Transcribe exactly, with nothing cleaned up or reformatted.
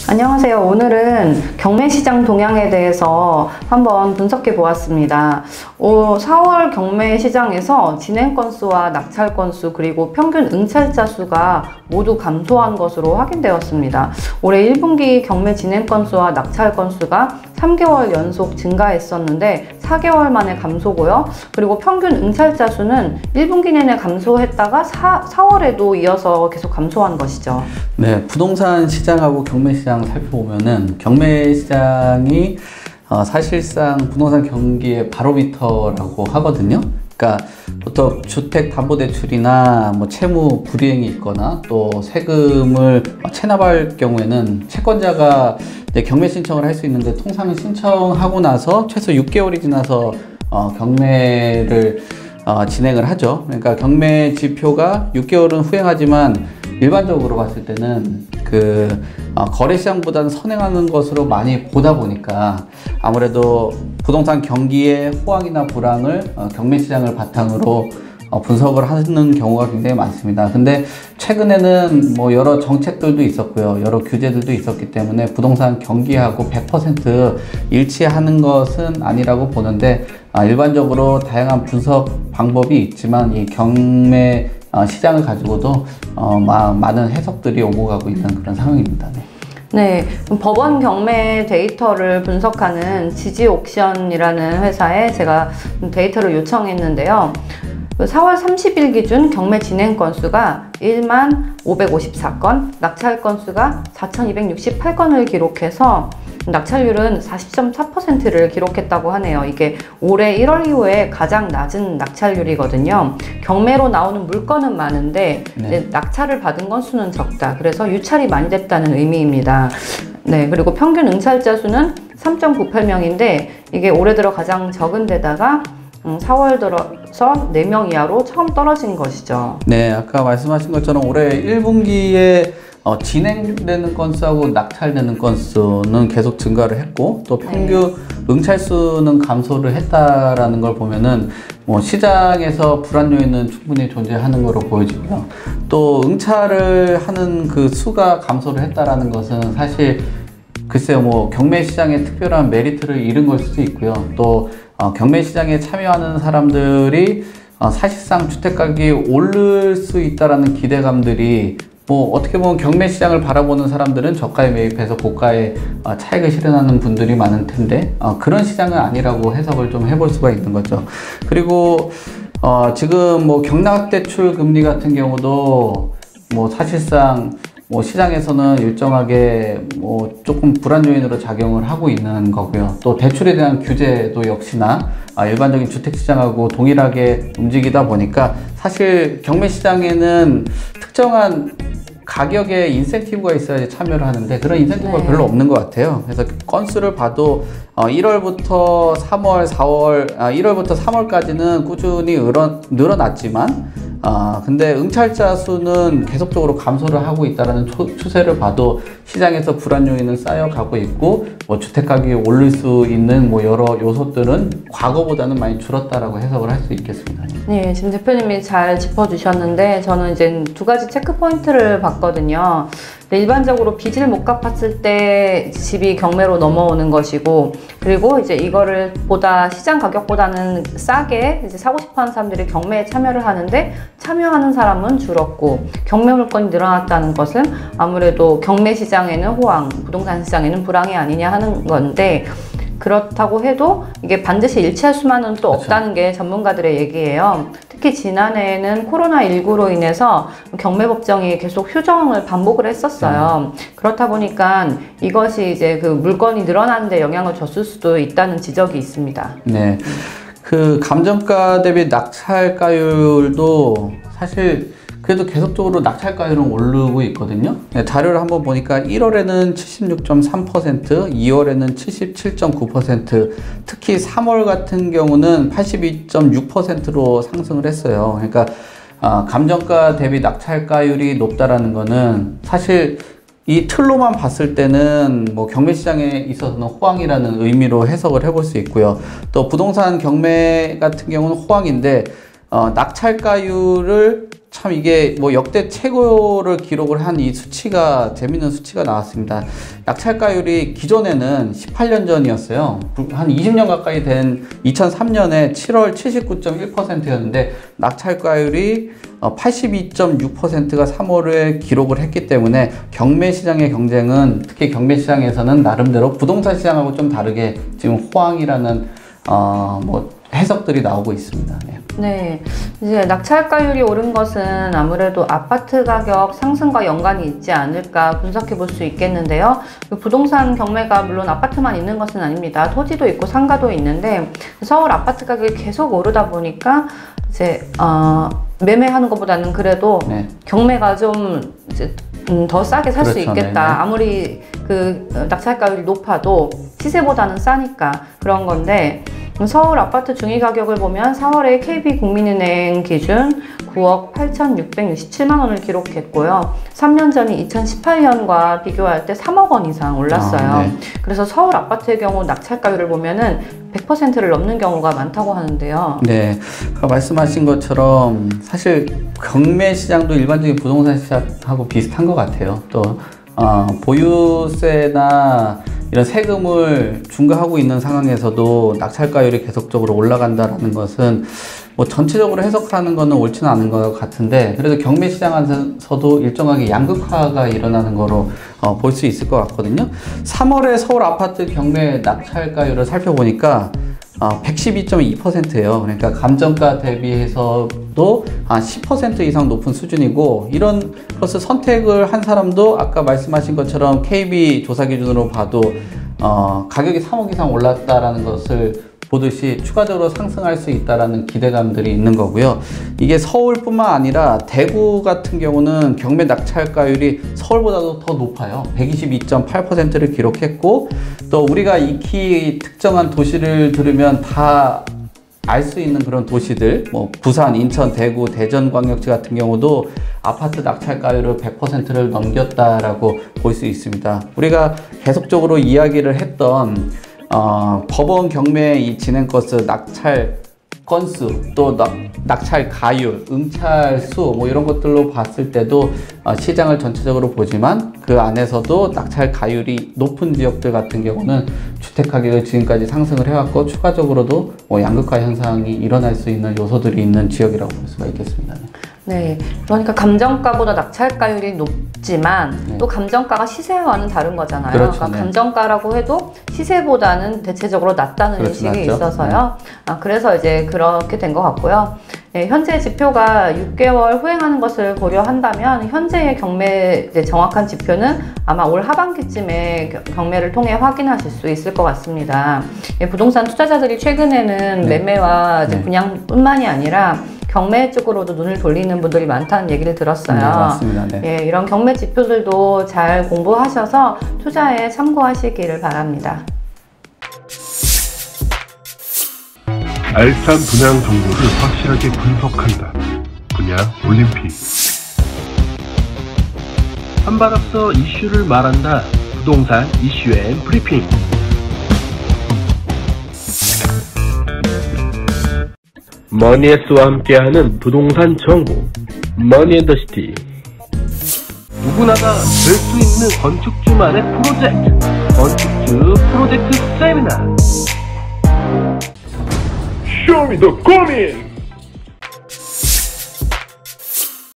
안녕하세요. 오늘은 경매시장 동향에 대해서 한번 분석해 보았습니다. 어, 사월 경매시장에서 진행 건수와 낙찰 건수 그리고 평균 응찰자 수가 모두 감소한 것으로 확인되었습니다. 올해 일 분기 경매 진행 건수와 낙찰 건수가 삼 개월 연속 증가했었는데 사 개월 만에 감소고요. 그리고 평균 응찰자 수는 일 분기 내내 감소했다가 사, 사월에도 이어서 계속 감소한 것이죠. 네, 부동산 시장하고 경매 시장 살펴보면은 경매 시장이 어, 사실상 부동산 경기의 바로미터라고 하거든요. 그러니까 보통 주택담보대출이나 뭐 채무 불이행이 있거나 또 세금을 체납할 경우에는 채권자가 이제 경매 신청을 할 수 있는데 통상 신청하고 나서 최소 육 개월이 지나서 어, 경매를 어, 진행을 하죠. 그러니까 경매 지표가 육 개월은 후행하지만 일반적으로 봤을 때는 그 어, 거래시장보다는 선행하는 것으로 많이 보다 보니까 아무래도 부동산 경기의 호황이나 불황을 어, 경매시장을 바탕으로 어, 분석을 하는 경우가 굉장히 많습니다. 근데 최근에는 뭐 여러 정책들도 있었고요. 여러 규제들도 있었기 때문에 부동산 경기하고 백 퍼센트 일치하는 것은 아니라고 보는데 아, 일반적으로 다양한 분석 방법이 있지만 이 경매 어, 시장을 가지고도 어, 마, 많은 해석들이 오고 가고 있는 그런 상황입니다. 네. 네, 법원 경매 데이터를 분석하는 지지옥션이라는 회사에 제가 데이터를 요청했는데요. 사월 삼십일 기준 경매 진행 건수가 일만 오백오십사 건, 낙찰 건수가 사천이백육십팔 건을 기록해서 낙찰률은 사십 점 사 퍼센트를 기록했다고 하네요. 이게 올해 일월 이후에 가장 낮은 낙찰률이거든요. 경매로 나오는 물건은 많은데 네. 이제 낙찰을 받은 건수는 적다. 그래서 유찰이 많이 됐다는 의미입니다. 네, 그리고 평균 응찰자 수는 삼 점 구팔 명인데 이게 올해 들어 가장 적은 데다가 음, 사월 들어서 네 명 이하로 처음 떨어진 것이죠. 네, 아까 말씀하신 것처럼 올해 일 분기에 어, 진행되는 건수하고 낙찰되는 건수는 계속 증가를 했고 또 평균 네. 응찰수는 감소를 했다라는 걸 보면은 뭐 시장에서 불안 요인은 충분히 존재하는 것으로 보여지고요. 또 응찰을 하는 그 수가 감소를 했다라는 것은 사실 글쎄요, 뭐 경매 시장에 특별한 메리트를 잃은 걸 수도 있고요. 또 어, 경매 시장에 참여하는 사람들이 어, 사실상 주택 가격이 오를 수 있다라는 기대감들이 뭐 어떻게 보면 경매 시장을 바라보는 사람들은 저가에 매입해서 고가에 어, 차익을 실현하는 분들이 많을 텐데 어, 그런 시장은 아니라고 해석을 좀 해볼 수가 있는 거죠. 그리고 어, 지금 뭐 경락대출 금리 같은 경우도 뭐 사실상 뭐 시장에서는 일정하게 뭐 조금 불안 요인으로 작용을 하고 있는 거고요. 또 대출에 대한 규제도 역시나 일반적인 주택시장하고 동일하게 움직이다 보니까 사실 경매 시장에는 특정한 가격에 인센티브가 있어야지 참여를 하는데 그런 인센티브가 네. 별로 없는 것 같아요. 그래서 건수를 봐도 어, 일월부터 삼월, 사월, 아, 일월부터 삼월까지는 꾸준히 늘어, 늘어났지만 아, 근데 응찰자 수는 계속적으로 감소를 하고 있다는 추세를 봐도 시장에서 불안 요인은 쌓여가고 있고 뭐 주택 가격이 오를 수 있는 뭐 여러 요소들은 과거보다는 많이 줄었다라고 해석을 할 수 있겠습니다. 네, 지금 대표님이 잘 짚어주셨는데 저는 이제 두 가지 체크 포인트를 봤거든요. 일반적으로 빚을 못 갚았을 때 집이 경매로 넘어오는 것이고 그리고 이제 이거를 보다 시장 가격보다는 싸게 이제 사고 싶어 하는 사람들이 경매에 참여를 하는데 참여하는 사람은 줄었고 경매 물건이 늘어났다는 것은 아무래도 경매 시장에는 호황, 부동산 시장에는 불황이 아니냐 하는 건데 그렇다고 해도 이게 반드시 일치할 수만은 또 그렇죠. 없다는 게 전문가들의 얘기예요. 특히 지난해에는 코로나 십구로 인해서 경매법정이 계속 휴정을 반복을 했었어요. 음. 그렇다 보니까 이것이 이제 그 물건이 늘어나는 데 영향을 줬을 수도 있다는 지적이 있습니다. 네. 그 감정가 대비 낙찰가율도 사실 그래도 계속적으로 낙찰가율은 오르고 있거든요. 자료를 한번 보니까 일월에는 칠십육 점 삼 퍼센트, 이월에는 칠십칠 점 구 퍼센트, 특히 삼월 같은 경우는 팔십이 점 육 퍼센트로 상승을 했어요. 그러니까 아, 감정가 대비 낙찰가율이 높다라는 거는 사실 이 틀로만 봤을 때는 뭐 경매 시장에 있어서는 호황이라는 의미로 해석을 해볼 수 있고요. 또 부동산 경매 같은 경우는 호황인데 어, 낙찰가율을 참 이게 뭐 역대 최고를 기록을 한 이 수치가 재밌는 수치가 나왔습니다. 낙찰가율이 기존에는 십팔 년 전이었어요. 한 이십 년 가까이 된 이천삼 년에 칠월 칠십구 점 일 퍼센트였는데 낙찰가율이 팔십이 점 육 퍼센트가 삼월에 기록을 했기 때문에 경매 시장의 경쟁은 특히 경매 시장에서는 나름대로 부동산 시장하고 좀 다르게 지금 호황이라는 어 뭐 해석들이 나오고 있습니다. 네. 네, 이제 낙찰가율이 오른 것은 아무래도 아파트 가격 상승과 연관이 있지 않을까 분석해 볼 수 있겠는데요. 부동산 경매가 물론 아파트만 있는 것은 아닙니다. 토지도 있고 상가도 있는데 서울 아파트 가격이 계속 오르다 보니까 이제 어, 매매하는 것보다는 그래도 네. 경매가 좀 이제 음, 더 싸게 살 수 그렇죠, 있겠다. 네네. 아무리 그 낙찰가율이 높아도 시세보다는 싸니까 그런 건데. 서울 아파트 중위 가격을 보면 사월에 케이비국민은행 기준 구억 팔천육백육십칠만 원을 기록했고요. 삼 년 전인 이천십팔 년과 비교할 때 삼억 원 이상 올랐어요. 아, 네. 그래서 서울 아파트의 경우 낙찰가율을 보면은 백 퍼센트를 넘는 경우가 많다고 하는데요. 네, 말씀하신 것처럼 사실 경매 시장도 일반적인 부동산 시장하고 비슷한 것 같아요. 또 어, 보유세나 이런 세금을 중과하고 있는 상황에서도 낙찰가율이 계속적으로 올라간다는 것은 뭐 전체적으로 해석하는 것은 옳지는 않은 것 같은데 그래도 경매 시장에서도 일정하게 양극화가 일어나는 거로 어, 볼 수 있을 것 같거든요. 삼월에 서울 아파트 경매 낙찰가율을 살펴보니까 어, 백십이 점 이 퍼센트예요. 그러니까 감정가 대비해서도 한 십 퍼센트 이상 높은 수준이고 이런 것을 선택을 한 사람도 아까 말씀하신 것처럼 케이비 조사 기준으로 봐도 어, 가격이 삼억 이상 올랐다라는 것을 보듯이 추가적으로 상승할 수 있다라는 기대감들이 있는 거고요. 이게 서울뿐만 아니라 대구 같은 경우는 경매 낙찰가율이 서울보다도 더 높아요. 백이십이 점 팔 퍼센트를 기록했고 또 우리가 익히 특정한 도시를 들으면 다 알 수 있는 그런 도시들 뭐 부산, 인천, 대구, 대전광역시 같은 경우도 아파트 낙찰가율을 백 퍼센트를 넘겼다라고 볼 수 있습니다. 우리가 계속적으로 이야기를 했던 어, 법원 경매 이 진행 건수, 낙찰 건수, 또 낙, 낙찰 가율, 응찰 수 뭐 이런 것들로 봤을 때도 어, 시장을 전체적으로 보지만 그 안에서도 낙찰 가율이 높은 지역들 같은 경우는 주택 가격을 지금까지 상승을 해왔고 추가적으로도 뭐 양극화 현상이 일어날 수 있는 요소들이 있는 지역이라고 볼 수가 있겠습니다. 네, 그러니까 감정가보다 낙찰가율이 높지만 네. 또 감정가가 시세와는 다른 거잖아요. 그렇죠, 그러니까 네. 감정가라고 해도 시세보다는 대체적으로 낮다는 그렇죠, 인식이 맞죠. 있어서요. 네. 아, 그래서 이제 그렇게 된 것 같고요. 네, 현재 지표가 육 개월 후행하는 것을 고려한다면 현재의 경매 이제 정확한 지표는 아마 올 하반기쯤에 경매를 통해 확인하실 수 있을 것 같습니다. 예, 부동산 투자자들이 최근에는 네. 매매와 이제 분양뿐만이 아니라 경매 쪽으로도 눈을 돌리는 분들이 많다는 얘기를 들었어요. 네, 맞습니다. 네. 예, 이런 경매 지표들도 잘 공부하셔서 투자에 참고하시기를 바랍니다. 알찬 분양 정보를 확실하게 분석한다. 분양 올림픽. 한 발 앞서 이슈를 말한다. 부동산 이슈 앤 브리핑. 머니에스와 함께하는 부동산 정보 머니앤더시티. 누구나가 될 수 있는 건축주만의 프로젝트 건축주 프로젝트 세미나. 쇼미 더 고민.